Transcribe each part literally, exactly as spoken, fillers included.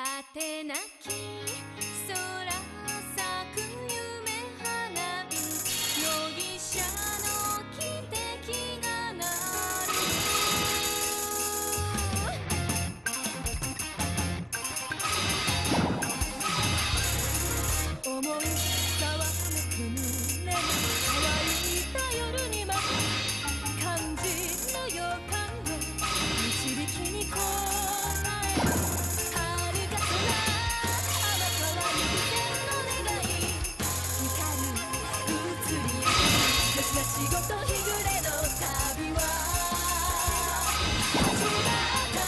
果てなき空咲く夢花火容疑者の汽笛が鳴る思いざわめく胸に乾いた夜に舞う感じる予感を導きにこえる仕事日暮れの旅は始ま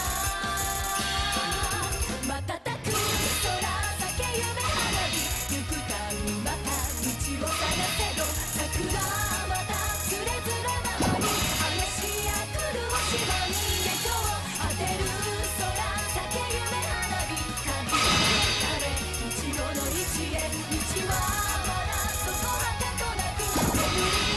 った瞬く空咲け夢花火行くたびまた道を探せど桜またつれづれ回り話しや来る星万華鏡当てる空咲け夢花火旅を別れ一路の一へ道はまだそこはかとなく巡り